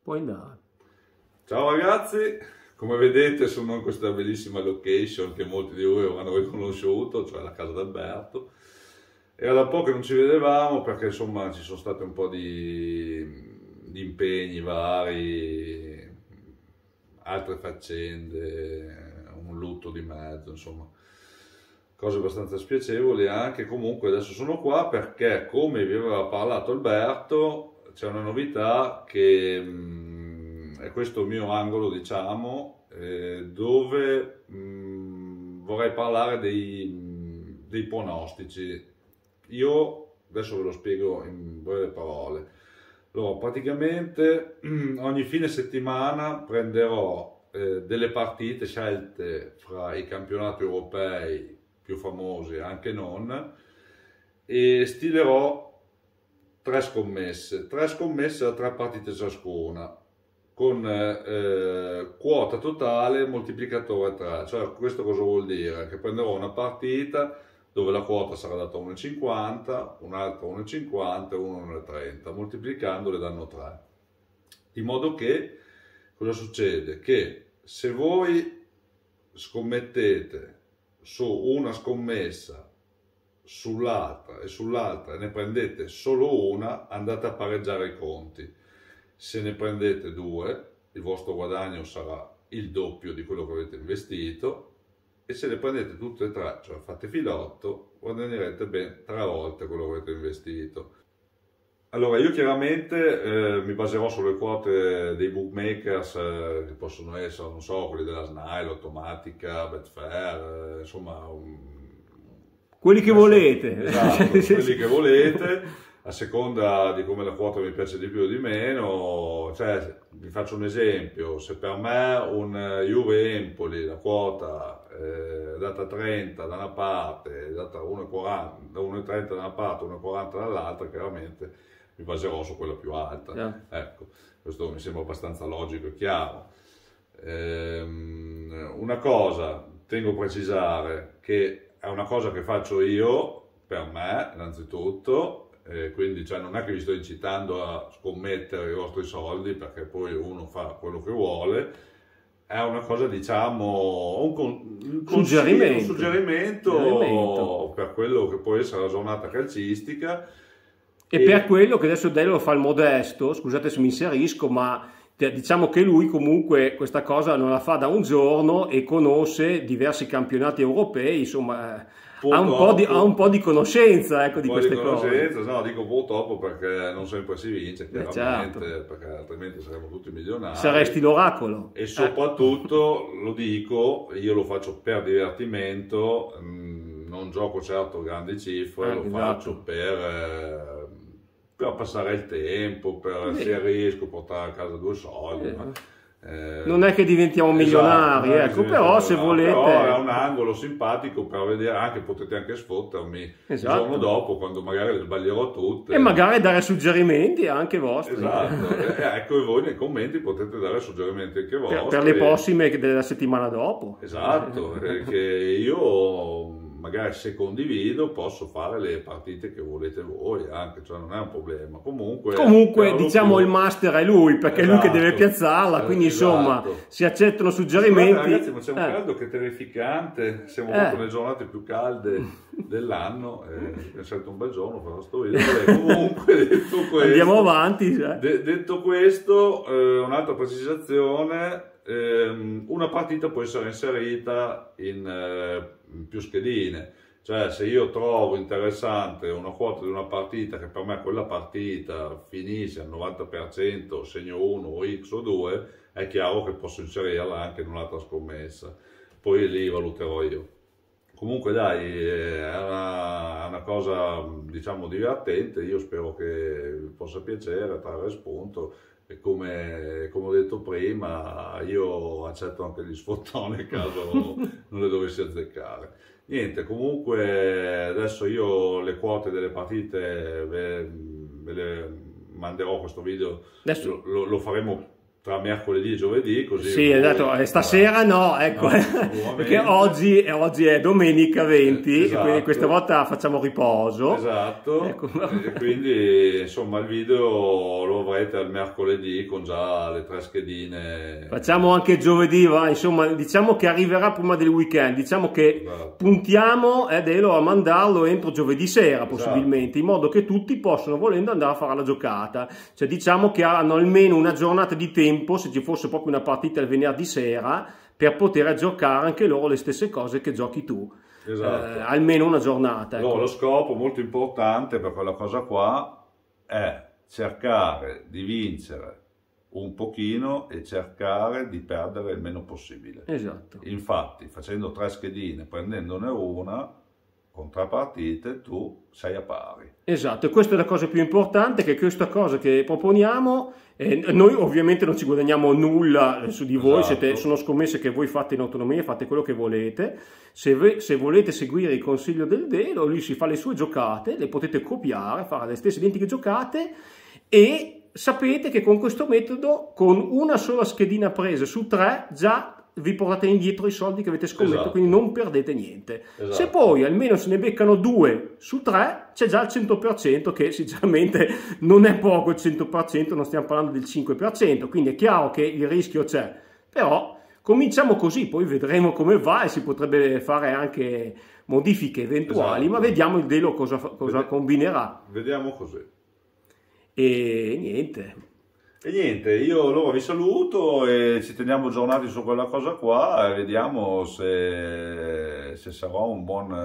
Puoi andare. Ciao ragazzi, come vedete sono in questa bellissima location che molti di voi avranno riconosciuto, cioè la casa d'Alberto. Era da un po' che non ci vedevamo perché insomma ci sono stati un po' di impegni vari, altre faccende, un lutto di mezzo, insomma cose abbastanza spiacevoli anche. Comunque adesso sono qua perché, come vi aveva parlato Alberto, c'è una novità che è questo mio angolo, diciamo, dove vorrei parlare dei pronostici. Io adesso ve lo spiego in breve parole. Allora, praticamente ogni fine settimana prenderò delle partite scelte fra i campionati europei più famosi, anche non, e stilerò tre scommesse a tre partite ciascuna, con quota totale moltiplicatore 3. Cioè, questo cosa vuol dire? Che prenderò una partita dove la quota sarà data 1,50, un'altra 1,50 e una 1,30, moltiplicandole danno 3. Di modo che cosa succede? Che se voi scommettete su una scommessa sull'altra e ne prendete solo una, andate a pareggiare i conti. Se ne prendete due, il vostro guadagno sarà il doppio di quello che avete investito, e se ne prendete tutte e tre, cioè fate filotto, guadagnerete ben 3 volte quello che avete investito. Allora, io chiaramente mi baserò sulle quote dei bookmakers, che possono essere, non so, quelli della SNAI, l'Automatica, Betfair, insomma... Quelli che volete. Esatto, quelli che volete, a seconda di come la quota mi piace di più o di meno. Cioè, vi faccio un esempio: se per me un Juve-Empoli, la quota è data 30 da una parte, è data 1,40, 1,30 da una parte, 1,40 dall'altra, chiaramente mi baserò su quella più alta. Yeah. Ecco, questo mi sembra abbastanza logico e chiaro. Una cosa, tengo a precisare che è una cosa che faccio io per me, innanzitutto, quindi cioè, non è che vi sto incitando a scommettere i vostri soldi, perché poi uno fa quello che vuole. È una cosa, diciamo, un suggerimento per quello che può essere la giornata calcistica. E per quello che adesso Dello fa il modesto, scusate se mi inserisco, ma diciamo che lui comunque questa cosa non la fa da un giorno e conosce diversi campionati europei, insomma ha un po' di conoscenza, ecco, di queste cose. No, dico purtroppo perché non sempre si vince, chiaramente, certo. Perché altrimenti saremmo tutti milionari. Saresti l'oracolo. E soprattutto, lo dico, io lo faccio per divertimento, non gioco certo grandi cifre, lo faccio per passare il tempo, per se riesco a portare a casa 2 soldi. Non è che diventiamo milionari, ecco, però se volete... Però è un angolo simpatico per vedere, potete anche sfottermi il giorno dopo, quando magari le sbaglierò tutte. E magari dare suggerimenti anche vostri. Esatto, ecco, e voi nei commenti potete dare suggerimenti anche vostri. Per le prossime della settimana dopo. Esatto, che io... magari se condivido posso fare le partite che volete voi anche, cioè non è un problema. Comunque diciamo il master è lui, perché è lui che deve piazzarla, quindi insomma si accettano suggerimenti. Scusate, ragazzi, ma c'è un caldo che è terrificante, siamo proprio nelle giornate più calde dell'anno, è stato un bel giorno per questo video. Comunque detto questo, andiamo avanti. Detto questo, un'altra precisazione. Una partita può essere inserita in più schedine, cioè se io trovo interessante una quota di una partita che per me quella partita finisce al 90%, segno 1 o X o 2, è chiaro che posso inserirla anche in un'altra scommessa, poi lì valuterò io. Comunque dai, è una cosa, diciamo, divertente, io spero che vi possa piacere, trarre spunto. E come ho detto prima, io accetto anche gli sfottoni nel caso non le dovessi azzeccare. Niente, comunque adesso io le quote delle partite ve le manderò, questo video, lo faremo tra mercoledì e giovedì, così. Sì, esatto, stasera no, ecco, no, perché oggi è domenica 20, esatto. Quindi questa volta facciamo riposo. Esatto, Ecco. E quindi insomma il video lo avrete al mercoledì con già le 3 schedine. Facciamo anche giovedì, va? Insomma, diciamo che arriverà prima del weekend, diciamo che Esatto. puntiamo Delo a mandarlo entro giovedì sera, Esatto. possibilmente, in modo che tutti possano, volendo, andare a fare la giocata. Cioè diciamo che hanno almeno una giornata di tempo, se ci fosse proprio una partita il venerdì sera, per poter giocare anche loro le stesse cose che giochi tu. Esatto. Almeno una giornata. Allora, Ecco. lo scopo molto importante per quella cosa qua è cercare di vincere un pochino e cercare di perdere il meno possibile. Esatto. Infatti, facendo 3 schedine, prendendone una, con 3 partite, tu sei a pari. Esatto, e questa è la cosa più importante, che questa cosa che proponiamo, noi ovviamente non ci guadagniamo nulla su di voi, Esatto. sono scommesse che voi fate in autonomia, fate quello che volete. Se volete seguire il consiglio del Delo, lui si fa le sue giocate, le potete copiare, fare le stesse identiche giocate, e sapete che con questo metodo, con una sola schedina presa su 3, già vi portate indietro i soldi che avete scommesso, Esatto. quindi non perdete niente. Esatto. Se poi almeno se ne beccano 2 su 3, c'è già il 100%, che sinceramente non è poco il 100%, non stiamo parlando del 5%, quindi è chiaro che il rischio c'è, però cominciamo così, poi vedremo come va e si potrebbe fare anche modifiche eventuali, Esatto. ma vediamo il Delo cosa combinerà. Vediamo così. E niente. E niente, io allora vi saluto e ci teniamo aggiornati su quella cosa qua e vediamo se sarà un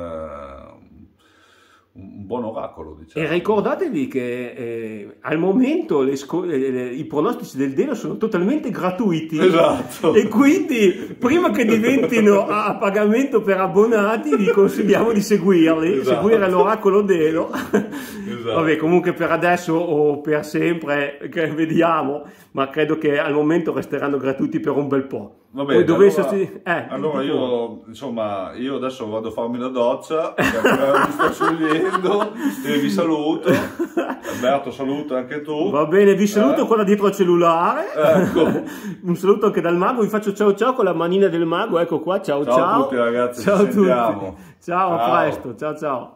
buon oracolo, diciamo. E ricordatevi che al momento i pronostici del Delo sono totalmente gratuiti. Esatto. E quindi prima che diventino a pagamento per abbonati vi consigliamo di seguirli, Esatto. seguire l'oracolo Delo. Esatto. Vabbè, comunque per adesso o per sempre, che vediamo, ma credo che al momento resteranno gratuiti per un bel po'. Va bene, Poi allora io adesso vado a farmi la doccia perché mi sto sciogliendo e vi saluto. Alberto, saluta anche tu. Va bene, vi saluto con la dietro al cellulare. Ecco. Un saluto anche dal mago, vi faccio ciao ciao con la manina del mago, ecco qua, ciao Ciao a tutti ragazzi, ciao ci a tutti. sentiamo. Ciao, a Ciao. presto, ciao ciao.